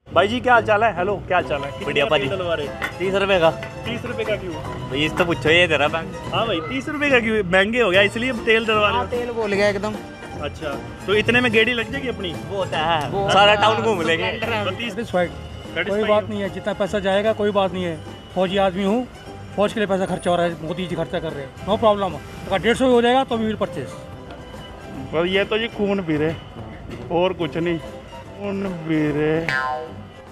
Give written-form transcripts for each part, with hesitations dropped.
भाई जी क्या हाल चाल है? हेलो क्या हाल चाल है? बढ़िया भाजी। 30 रुपए का। 30 रुपए का क्यों भाई इस तो पूछो ये तेरा बैंक। हाँ भाई 30 रुपए का क्यों? महंगे हो गया इसलिए तेल डलवा रहे हो? तेल बोल गया एकदम। अच्छा तो इतने में गेड़ी लग जाएगी अपनी? वो होता है सारा टाउन घूम लेंगे। तो 30 कोई बात नहीं है, जितना पैसा जाएगा कोई बात नहीं है। फौजी आदमी हूँ, फौज के लिए पैसा खर्चा हो रहा है, मोदी जी खर्चा कर रहे हैं, नो प्रॉब्लम। अगर 150 हो जाएगा तो वी विल परचेस। पर ये तो जी खून पी रहे और कुछ नहीं, खून पी रहे।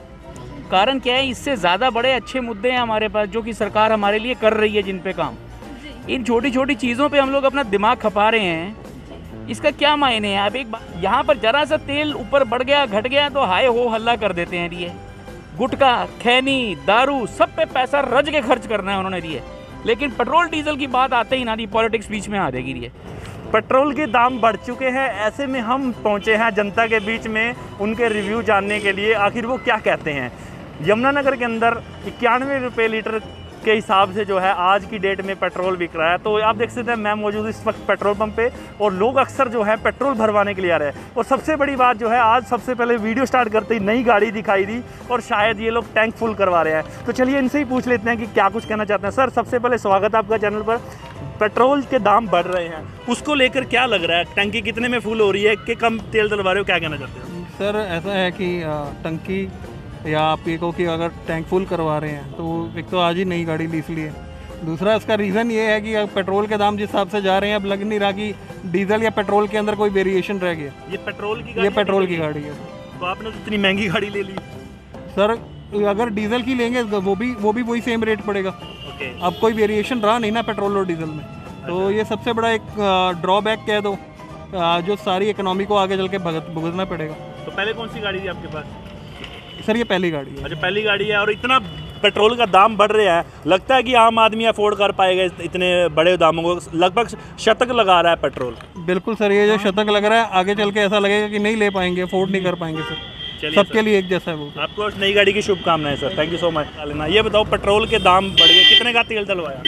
कारण क्या है, इससे ज़्यादा बड़े अच्छे मुद्दे हैं हमारे पास जो कि सरकार हमारे लिए कर रही है, जिन पे काम। इन छोटी छोटी चीज़ों पे हम लोग अपना दिमाग खपा रहे हैं, इसका क्या मायने है? अब एक यहाँ पर जरा सा तेल ऊपर बढ़ गया घट गया तो हाय हो हल्ला कर देते हैं। लिए गुटखा खैनी दारू सब पे पैसा रज के खर्च करना है उन्होंने दिए, लेकिन पेट्रोल डीजल की बात आते ही ना दी पॉलिटिक्स बीच में आ देगी। लिए पेट्रोल के दाम बढ़ चुके हैं, ऐसे में हम पहुंचे हैं जनता के बीच में उनके रिव्यू जानने के लिए, आखिर वो क्या कहते हैं। यमुनानगर के अंदर 91 रुपये लीटर के हिसाब से जो है आज की डेट में पेट्रोल बिक रहा है। तो आप देख सकते हैं मैं मौजूद इस वक्त पेट्रोल पंप पे और लोग अक्सर जो है पेट्रोल भरवाने के लिए आ रहे हैं। और सबसे बड़ी बात जो है, आज सबसे पहले वीडियो स्टार्ट करते ही नई गाड़ी दिखाई दी और शायद ये लोग टैंक फुल करवा रहे हैं। तो चलिए इनसे ही पूछ लेते हैं कि क्या कुछ कहना चाहते हैं। सर सबसे पहले स्वागत है आपका चैनल पर। पेट्रोल के दाम बढ़ रहे हैं, उसको लेकर क्या लग रहा है? टंकी कितने में फुल हो रही है कि कम तेल डलवा रहे हो, क्या कहना चाहते हैं? सर ऐसा है कि टंकी या आप ये कहो कि अगर टैंक फुल करवा रहे हैं तो एक तो आज ही नई गाड़ी ली इसलिए, दूसरा इसका रीज़न ये है कि पेट्रोल के दाम जिस हिसाब से जा रहे हैं अब लग नहीं रहा कि डीजल या पेट्रोल के अंदर कोई वेरिएशन रह गया। ये पेट्रोल की गाड़ी, ये पेट्रोल की गाड़ी है। तो आपने तो इतनी महंगी गाड़ी ले ली। सर अगर डीजल की लेंगे वो भी वही सेम रेट पड़ेगा। ओके। अब कोई वेरिएशन रहा नहीं ना पेट्रोल और डीजल में, तो ये सबसे बड़ा एक ड्रॉबैक कह दो जो सारी इकोनॉमी को आगे चल के भुगतना पड़ेगा। तो पहले कौन सी गाड़ी थी आपके पास? सर ये पहली गाड़ी है। अच्छा पहली गाड़ी है और इतना पेट्रोल का दाम बढ़ रहा है, लगता है कि आम आदमी अफोर्ड कर पाएगा इतने बड़े दामों को? लगभग शतक लगा रहा है पेट्रोल। बिल्कुल सर ये जो शतक लग रहा है आगे चल के ऐसा लगेगा कि नहीं ले पाएंगे, अफोर्ड नहीं कर पाएंगे सर। सबके लिए एक जैसा है वो। आपको नई गाड़ी की शुभकामनाएं sir, thank you so much. लेना ये बताओ पेट्रोल के दाम बढ़ गए, कितने का तेल डलवाया?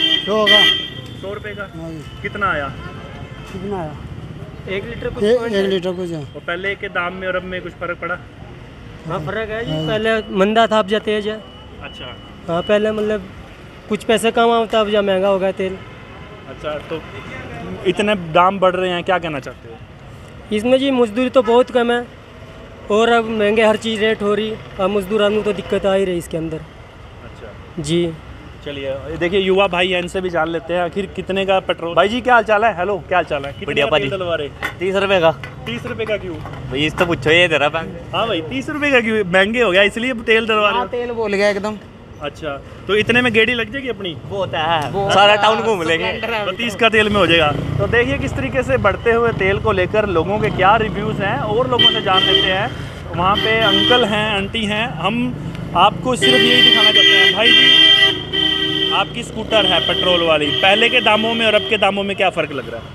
100 रुपये का। कितना आया? कितना आया? 1 लीटर कुछ 1 लीटर कुछ है। और पहले के दाम में और अब में कुछ फर्क पड़ा? हाँ फर्क है जी, पहले मंदा था अब जा तेज है। अच्छा। हाँ पहले मतलब कुछ पैसे कम आता अब जा महंगा हो गया तेल। अच्छा तो इतने दाम बढ़ रहे हैं, क्या कहना चाहते हो? इसमें जी मजदूरी तो बहुत कम है और अब महंगे हर चीज़ रेट हो रही, अब मजदूर आदमी तो दिक्कत आ ही रही इसके अंदर। अच्छा जी चलिए देखिए युवा भाई हैं, इनसे भी जान लेते हैं आखिर कितने का पेट्रोल। भाई जी क्या हाल चाल है? हेलो क्या हाल चाल है? बढ़िया भाजी। 30 रुपए का। 30 रुपए का क्यों? भाई इस तो पूछो ये तेरा बैंक। हाँ भाई 30 रुपए का क्यों? महंगे हो गया इसलिए तेल डलवा रहे हो? तेल बोल गया एकदम। अच्छा तो इतने में गेड़ी लग जाएगी अपनी? वो होता है सारा टाउन घूम लेंगे। तो 30 का तेल में हो जाएगा। तो देखिए किस तरीके से बढ़ते हुए तेल को लेकर लोगों के क्या रिव्यूज़ हैं और लोगों से जान लेते हैं। वहाँ पे अंकल हैं आंटी हैं, हम आपको सिर्फ यही दिखाना चाहते हैं। भाई जी आपकी स्कूटर है पेट्रोल वाली, पहले के दामों में और अब के दामों में क्या फ़र्क लग रहा है?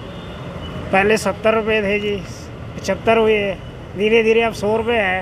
पहले 70 रुपये थे जी, 75 हुए, धीरे धीरे अब 100 रुपये है।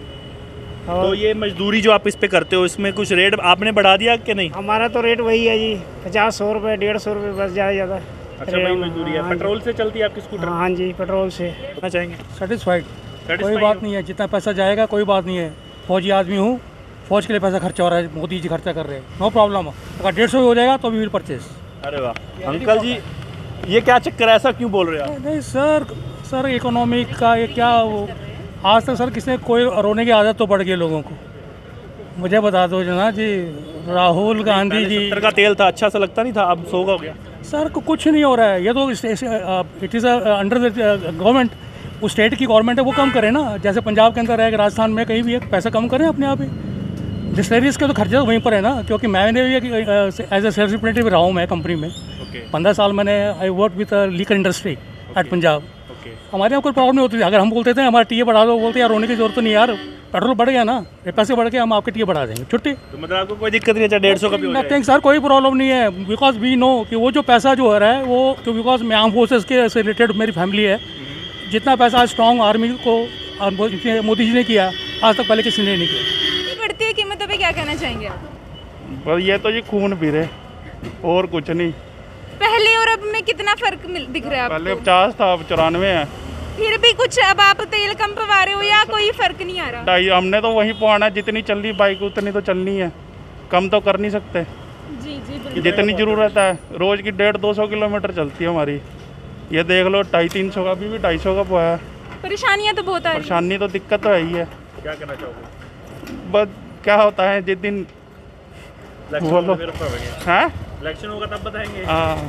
तो ये मजदूरी जो आप इस पे करते हो इसमें कुछ रेट आपने बढ़ा दिया कि नहीं? हमारा तो रेट वही है जी, 50-100 रुपये 150 रुपये बस ज़्यादा। अच्छा भाई मजदूरी है। पेट्रोल से चलती है आपकी स्कूटर? हाँ जी पेट्रोल से। करना चाहेंगे? सेटिस्फाइड कोई बात नहीं है, जितना पैसा जाएगा कोई बात नहीं है। फौजी आदमी हूँ, फौज के लिए पैसा खर्चा हो रहा है, मोदी जी खर्चा कर रहे हैं, नो प्रॉब्लम। अगर 150 हो जाएगा तो वी विल परचेस। अरे वाह अंकल जी ये क्या चक्कर है, ऐसा क्यों बोल रहे हो आप? नहीं सर इकोनॉमी का ये क्या आज तक सर किसने कोई रोने की आदत तो पड़ गई लोगों को। मुझे बता दो जना जी, राहुल गांधी जी 70 का तेल था, अच्छा सा लगता नहीं था, अब 100 का हो गया। सर कुछ नहीं हो रहा है, ये तो it is under the government. वो स्टेट की गवर्नमेंट है वो कम करे ना, जैसे पंजाब के अंदर है, राजस्थान में कहीं भी है, पैसा कम करें अपने आप ही। डिस्टलरीज के तो खर्चा वहीं पर है ना, क्योंकि मैंने भी एज ए सेल्स रिप्रेजेंटेटिव रहा हूँ मैं कंपनी में। 15 साल मैंने I work with liquor industry at Punjab. हमारे यहाँ कोई प्रॉब्लम नहीं होती थी। अगर हम बोलते थे हमारा टीए बढ़ा दो, बोलते यार रोने की जरूरत तो नहीं यार, पेट्रोल बढ़ गया ना, पैसे बढ़ गए, हम आपके टीए बढ़ा देंगे, छुट्टी। तो मतलब आपको कोई दिक्कत नहीं है? 150 का भी हो जाए? नथिंग सर, कोई प्रॉब्लम नहीं है, बिकॉज वी नो कि वो जो पैसा जो हो रहा है वो, बिकॉज मैं आर्म फोर्सेस के से रिलेटेड मेरी फैमिली है। जितना पैसा स्ट्रॉन्ग आर्मी को मोदी जी ने किया आज तक पहले किसी ने नहीं किया। बढ़ती है कीमतों पे क्या कहना चाहेंगे आप? पर ये तो जी खून पी रहे और कुछ नहीं। पहले और अब में कितना फर्क दिख रहा है आपको? पहले 50 था, अब 94 है। फिर भी कुछ अब आप तेल कम पवा रहे हो या कोई फर्क नहीं आ रहा? ढाई हमने तो वही पवाना है, जितनी चल रही बाइक उतनी तो चलनी है, कम तो कर नहीं सकते। जी जी जितनी ज़रूरत है, रोज़ की 150-200 किलोमीटर चलती है हमारी। ये देख लो 250-300 का, अभी भी 250 का पोया है। परेशानियां तो बहुत आ रही हैं। परेशानी तो दिक्कत तो है ही है। क्या कहना चाहोगे? बस क्या होता है जिस दिन बोलो हैं इलेक्शन होगा तब बताएंगे। हाँ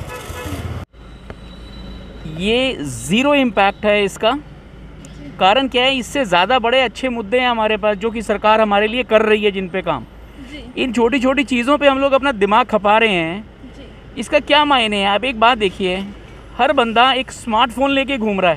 ये ज़ीरो इम्पैक्ट है इसका। कारण क्या है, इससे ज़्यादा बड़े अच्छे मुद्दे हैं हमारे पास जो कि सरकार हमारे लिए कर रही है, जिन पे काम। इन छोटी छोटी चीज़ों पे हम लोग अपना दिमाग खपा रहे हैं। इसका क्या मायने है? आप एक बात देखिए, हर बंदा एक स्मार्टफोन लेके घूम रहा है,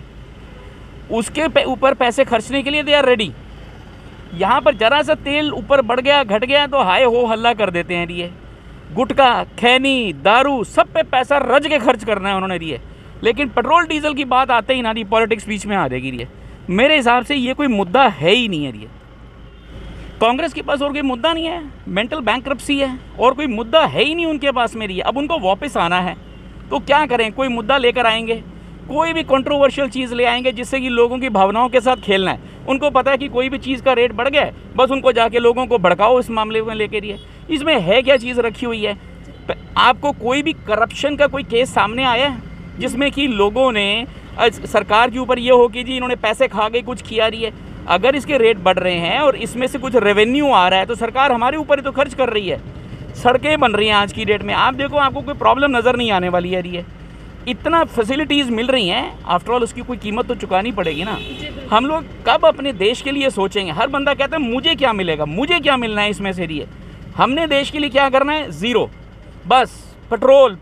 उसके ऊपर पैसे खर्चने के लिए दे आर रेडी। यहाँ पर जरा सा तेल ऊपर बढ़ गया, घट गया तो हाय हो हल्ला कर देते हैं। ये गुटखा, खैनी, दारू, सब पे पैसा रज के खर्च करना है उन्होंने दिए। लेकिन पेट्रोल डीजल की बात आते ही ना दी पॉलिटिक्स बीच में आ जाएगी। ये मेरे हिसाब से ये कोई मुद्दा है ही नहीं है। ये कांग्रेस के पास और कोई मुद्दा नहीं है, मेंटल बैंक्रप्सी है, और कोई मुद्दा है ही नहीं उनके पास मेरी। अब उनको वापस आना है तो क्या करें? कोई मुद्दा लेकर आएंगे, कोई भी कंट्रोवर्शियल चीज़ ले आएंगे जिससे कि लोगों की भावनाओं के साथ खेलना है। उनको पता है कि कोई भी चीज़ का रेट बढ़ गया है, बस उनको जाके लोगों को भड़काओ इस मामले में लेकर। ये इसमें है क्या चीज़ रखी हुई है? आपको कोई भी करप्शन का कोई केस सामने आया है जिसमें कि लोगों ने सरकार के ऊपर ये हो कि जी इन्होंने पैसे खा के कुछ किया रही है? अगर इसके रेट बढ़ रहे हैं और इसमें से कुछ रेवेन्यू आ रहा है तो सरकार हमारे ऊपर ही तो खर्च कर रही है। सड़कें बन रही हैं आज की डेट में, आप देखो आपको कोई प्रॉब्लम नज़र नहीं आने वाली है। ये इतना फैसिलिटीज़ मिल रही हैं, आफ्टर ऑल उसकी कोई कीमत तो चुकानी पड़ेगी ना। हम लोग कब अपने देश के लिए सोचेंगे? हर बंदा कहता है मुझे क्या मिलेगा, मुझे क्या मिलना है इसमें से। ये हमने देश के लिए क्या करना है? ज़ीरो। बस पेट्रोल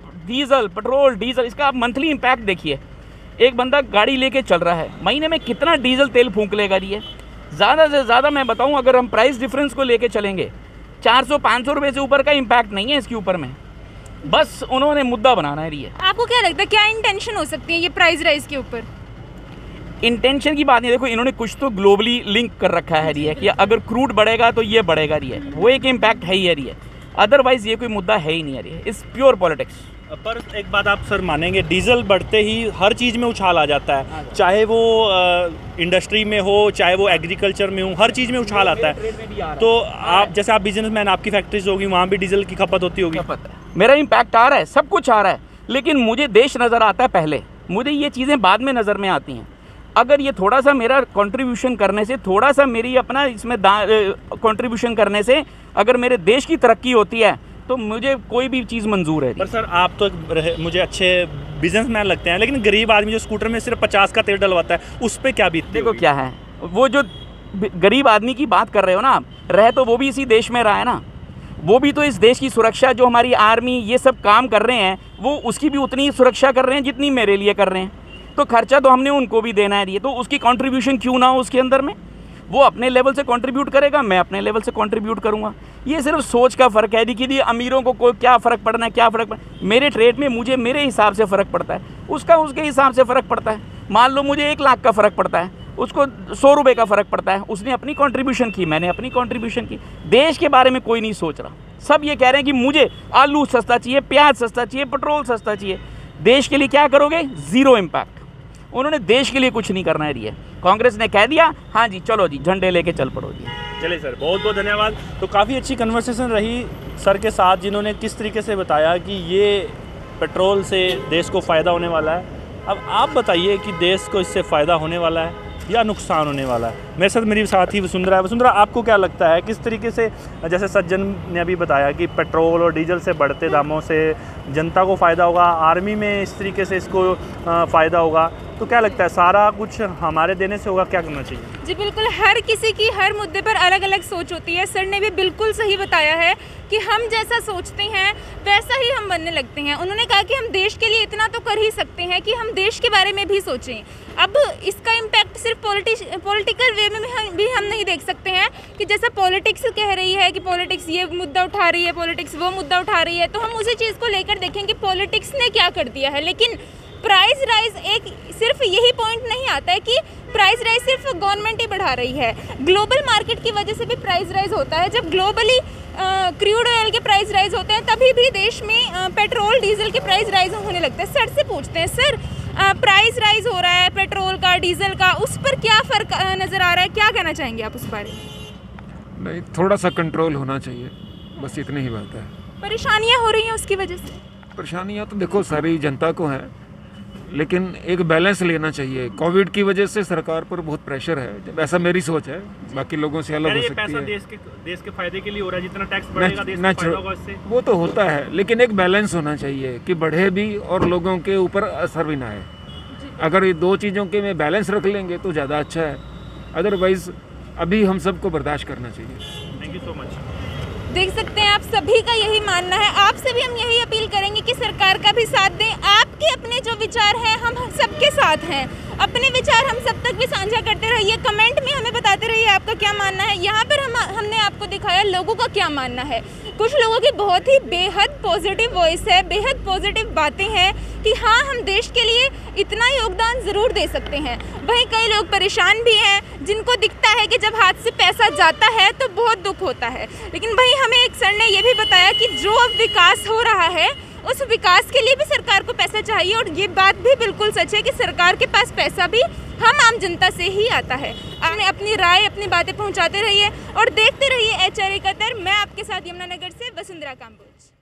डीजल, इसका आप मंथली इम्पैक्ट देखिए। एक बंदा गाड़ी लेके चल रहा है, महीने में कितना डीजल तेल फूंक लेगा। ये ज़्यादा से ज़्यादा मैं बताऊं, अगर हम प्राइस डिफरेंस को लेके चलेंगे 400-500 रुपये से ऊपर का इम्पैक्ट नहीं है इसके ऊपर में। बस उन्होंने मुद्दा बनाना है। ये आपको क्या लगता है क्या इंटेंशन हो सकती है ये प्राइस राइज के ऊपर? इंटेंशन की बात नहीं, देखो इन्होंने कुछ तो ग्लोबली लिंक कर रखा है ये कि अगर क्रूड बढ़ेगा तो ये बढ़ेगा। ये वो एक इम्पैक्ट है ही है। ये अदरवाइज ये कोई मुद्दा है ही नहीं है। It's pure politics. पर एक बात आप सर मानेंगे, डीजल बढ़ते ही हर चीज़ में उछाल आ जाता है, चाहे वो इंडस्ट्री में हो, चाहे वो एग्रीकल्चर में हो, हर चीज़ में उछाल आता है। तो आप जैसे आप बिजनेसमैन, आपकी फैक्ट्रीज होगी, वहाँ भी डीजल की खपत होती होगी। मेरा इम्पैक्ट आ रहा है, सब कुछ आ रहा है, लेकिन मुझे देश नज़र आता है पहले, मुझे ये चीज़ें बाद में नज़र में आती हैं। अगर ये थोड़ा सा मेरा कंट्रीब्यूशन करने से, थोड़ा सा मेरी अपना इसमें कंट्रीब्यूशन करने से अगर मेरे देश की तरक्की होती है तो मुझे कोई भी चीज़ मंजूर है। पर सर आप तो मुझे अच्छे बिजनेसमैन लगते हैं, लेकिन गरीब आदमी जो स्कूटर में सिर्फ 50 का तेल डलवाता है, उस पर क्या बीतती देखो क्या है, वो जो गरीब आदमी की बात कर रहे हो ना आप, रह तो वो भी इसी देश में रहा है ना। वो भी तो इस देश की सुरक्षा, जो हमारी आर्मी ये सब काम कर रहे हैं, वो उसकी भी उतनी सुरक्षा कर रहे हैं जितनी मेरे लिए कर रहे हैं। तो खर्चा तो हमने उनको भी देना है। तो उसकी कंट्रीब्यूशन क्यों ना हो उसके अंदर में? वो अपने लेवल से कंट्रीब्यूट करेगा, मैं अपने लेवल से कंट्रीब्यूट करूंगा। ये सिर्फ सोच का फ़र्क है कि अमीरों को कोई क्या फ़र्क पड़ना है, क्या फ़र्क पड़ना। मेरे ट्रेड में मुझे मेरे हिसाब से फ़र्क पड़ता है, उसका उसके हिसाब से फ़र्क पड़ता है। मान लो मुझे 1 लाख का फ़र्क पड़ता है, उसको 100 रुपये का फ़र्क पड़ता है। उसने अपनी कंट्रीब्यूशन की, मैंने अपनी कंट्रीब्यूशन की। देश के बारे में कोई नहीं सोच रहा। सब ये कह रहे हैं कि मुझे आलू सस्ता चाहिए, प्याज सस्ता चाहिए, पेट्रोल सस्ता चाहिए। देश के लिए क्या करोगे? Zero impact. उन्होंने देश के लिए कुछ नहीं करना है। कांग्रेस ने कह दिया हाँ जी चलो जी झंडे लेके चल पड़ो जी। चलिए सर, बहुत बहुत धन्यवाद। तो काफ़ी अच्छी कन्वर्सेशन रही सर के साथ, जिन्होंने किस तरीके से बताया कि ये पेट्रोल से देश को फ़ायदा होने वाला है। अब आप बताइए कि देश को इससे फ़ायदा होने वाला है या नुकसान होने वाला है। मेरे साथ मेरी साथी वसुंधरा है। वसुंधरा, आपको क्या लगता है किस तरीके से, जैसे सज्जन ने अभी बताया कि पेट्रोल और डीजल से बढ़ते दामों से जनता को फ़ायदा होगा, आर्मी में इस तरीके से इसको फ़ायदा होगा, तो क्या लगता है सारा कुछ हमारे देने से होगा? क्या करना चाहिए? जी बिल्कुल, हर किसी की हर मुद्दे पर अलग अलग सोच होती है। सर ने भी बिल्कुल सही बताया है कि हम जैसा सोचते हैं वैसा ही हम बनने लगते हैं। उन्होंने कहा कि हम देश के लिए इतना तो कर ही सकते हैं कि हम देश के बारे में भी सोचें। अब इसका इम्पैक्ट सिर्फ पॉलिटिकल वे में भी हम नहीं देख सकते हैं कि जैसा पॉलिटिक्स कह रही है कि पॉलिटिक्स ये मुद्दा उठा रही है, पॉलिटिक्स वो मुद्दा उठा रही है, तो हम उसी चीज़ को लेकर देखें कि पॉलिटिक्स ने क्या कर दिया है। लेकिन प्राइस राइज एक सिर्फ यही पॉइंट नहीं आता है कि प्राइस राइज सिर्फ गवर्नमेंट ही बढ़ा रही है। ग्लोबल मार्केट की वजह से भी प्राइस राइज होता है। जब ग्लोबली क्रूड ऑयल के प्राइस राइज होते हैं तभी भी देश में पेट्रोल डीजल के प्राइस राइज होने लगते हैं। सर से पूछते हैं, सर प्राइस राइज हो रहा है पेट्रोल का, डीजल का, उस पर क्या फ़र्क नज़र आ रहा है? क्या कहना चाहेंगे आप उस बारे में? नहीं, थोड़ा सा कंट्रोल होना चाहिए, बस इतनी ही बात है। परेशानियाँ हो रही हैं उसकी वजह से? परेशानियाँ तो देखो सारी जनता को है, लेकिन एक बैलेंस लेना चाहिए। कोविड की वजह से सरकार पर बहुत प्रेशर है, ऐसा मेरी सोच है, बाकी लोगों से अलग हो सकती है। देश के फायदे के लिए हो रहा है, जितना टैक्स बढ़ेगा देश का फायदा होगा इससे। वो तो होता है, लेकिन एक बैलेंस होना चाहिए कि बढ़े भी और लोगों के ऊपर असर भी ना आए। अगर ये दो चीज़ों के में बैलेंस रख लेंगे तो ज़्यादा अच्छा है, अदरवाइज़ अभी हम सबको बर्दाश्त करना चाहिए। Thank you so much. देख सकते हैं आप सभी का यही मानना है। आपसे भी हम यही अपील करेंगे कि सरकार का भी साथ दें। आपके अपने जो विचार हैं हम सबके साथ हैं, अपने विचार हम सब तक भी साझा करते रहिए, कमेंट में हमें बताते रहिए आपका क्या मानना है। यहाँ पर हमने आपको दिखाया लोगों का क्या मानना है। कुछ लोगों की बहुत ही बेहद पॉजिटिव वॉइस है, बेहद पॉजिटिव बातें हैं कि हाँ हम देश के लिए इतना योगदान ज़रूर दे सकते हैं। वहीं कई लोग परेशान भी हैं जिनको दिखता है कि जब हाथ से पैसा जाता है तो बहुत दुख होता है। लेकिन वहीं हमें एक सर ने ये भी बताया कि जो अब विकास हो रहा है उस विकास के लिए भी सरकार को पैसा चाहिए, और ये बात भी बिल्कुल सच है कि सरकार के पास पैसा भी हम आम जनता से ही आता है। आपने अपनी राय, अपनी बातें पहुंचाते रहिए और देखते रहिए HRA कतर। मैं आपके साथ यमुनानगर से वसुंधरा काम्बोज।